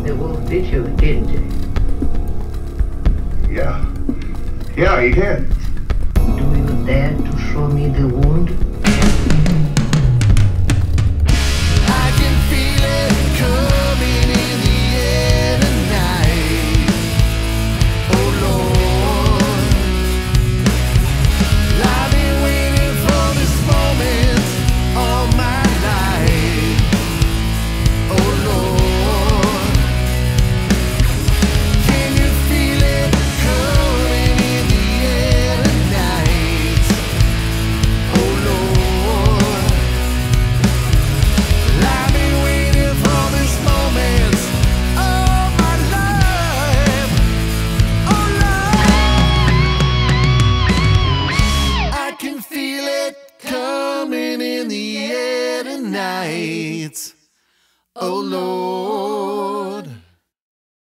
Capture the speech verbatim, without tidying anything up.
The wolf bit you, didn't he? Yeah. Yeah, he did. Do you dare to show me the wound? I can feel it coming in the air tonight. Oh Lord, I've been waiting for this moment all my life. Oh Lord, can you feel it coming in the air tonight? Oh Lord, I've been waiting for this moment all my life. Oh Lord, I can feel it coming in the air tonight. Oh Lord.